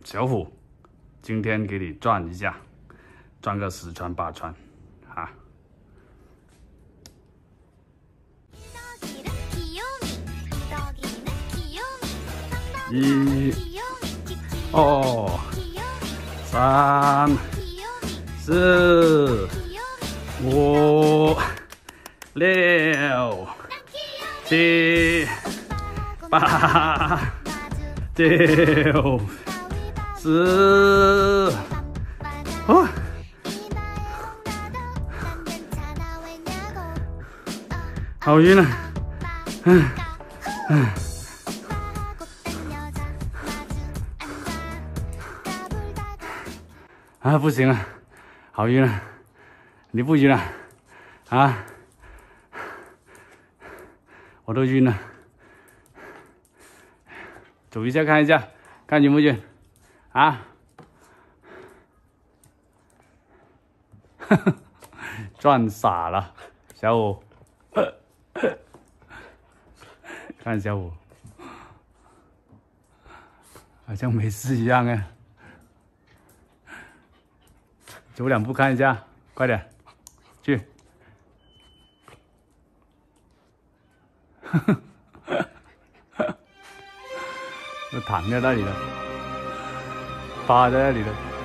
小虎，今天给你转一下，转个10圈8圈，啊。1、2、3、4、5、6、7、8、9、10，哦，好晕啊！啊，不行了，好晕了！你不晕了？啊？我都晕了。走一下看一下，看晕不晕？啊？转傻了，小虎。看小虎，好像没事一样哎。走2步看一下，快点，去。都躺在那里了，趴在那里了。